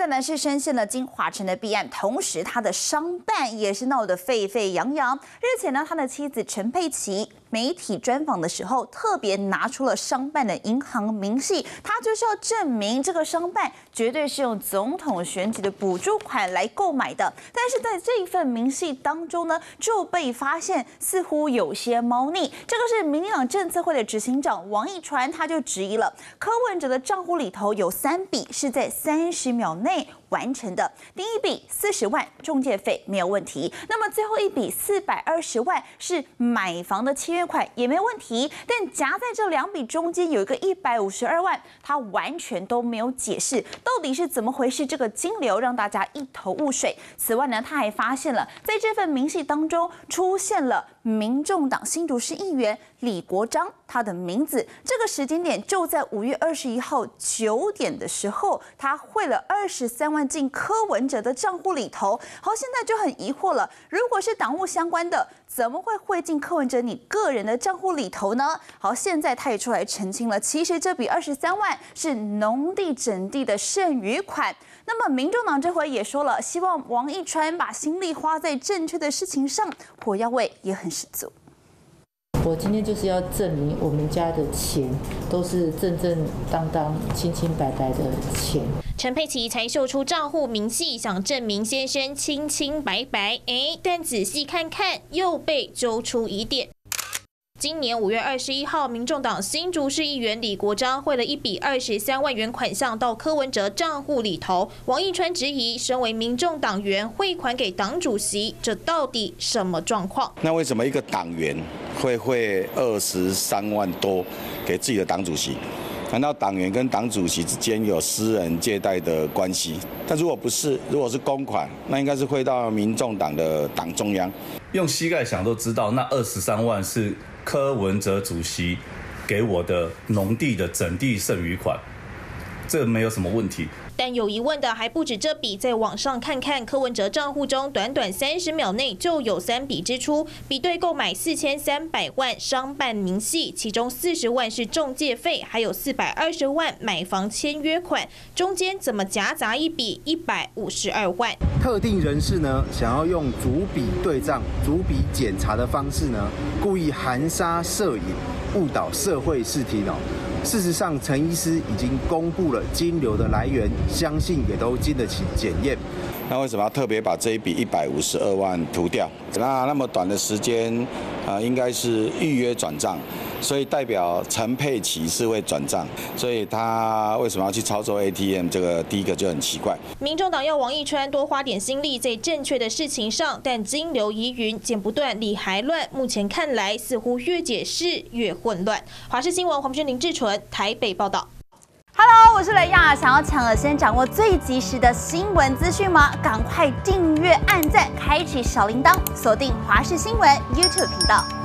再来是深陷了金华城的弊案，同时他的商办也是闹得沸沸扬扬。日前呢，他的妻子陈佩琪媒体专访的时候，特别拿出了商办的银行明细，他就是要证明这个商办绝对是用总统选举的补助款来购买的。但是在这一份明细当中呢，就被发现似乎有些猫腻。这个是民进党政策会的执行长王一川，他就质疑了柯文哲的账户里头有3笔是在30秒内完成的。第一笔40万中介费没有问题，那么最后一笔420万是买房的契约款也没问题，但夹在这2笔中间有一个152万，他完全都没有解释到底是怎么回事，这个金流让大家一头雾水。此外呢，他还发现了在这份明细当中出现了民众党新竹市议员李国章他的名字，这个时间点就在5月21号9点的时候，他汇了23万进柯文哲的账户里头。好，现在就很疑惑了，如果是党务相关的，怎么会汇进柯文哲你个人的账户里头呢？好，现在他也出来澄清了，其实这笔23万是农地整地的剩余款。那么民众党这回也说了，希望王一川把心力花在正确的事情上，火药味也很十足。 我今天就是要证明我们家的钱都是正正当当、清清白白的钱。 陈佩琪才秀出账户明细，想证明先生清清白白，但仔细看看又被揪出疑点。今年5月21号，民众党新竹市议员李国章汇了一笔23万元款项到柯文哲账户里头。王一川质疑，身为民众党员汇款给党主席，这到底什么状况？ 那为什么一个党员会汇23万多给自己的党主席？难道党员跟党主席之间有私人借贷的关系？但如果不是，如果是公款，那应该是汇到民众党的党中央。 用膝盖想都知道，那23万是柯文哲主席给我的农地的整地剩余款，这没有什么问题。 但有疑问的还不止这笔，在网上看看柯文哲账户中，短短30秒内就有3笔支出，比对购买4300万商办明细，其中40万是中介费，还有420万买房签约款，中间怎么夹杂一笔152万？ 特定人士呢，想要用逐笔对账、逐笔检查的方式呢，故意含沙射影，误导社会视听哦。事实上，陈医师已经公布了金流的来源，相信也都经得起检验。 那为什么要特别把这一笔152万涂掉？那么短的时间，应该是预约转账，所以代表陈佩琪是会转账，所以他为什么要去操作 ATM？ 这个第一个就很奇怪。 民众党要王一川多花点心力在正确的事情上，但金流疑云，剪不断，理还乱。目前看来，似乎越解释越混乱。华视新闻黄轩、林志纯台北报道。 Hello， 我是雷亚，想要抢了先掌握最及时的新闻资讯吗？赶快订阅、按赞、开启小铃铛，锁定华视新闻 YouTube 频道。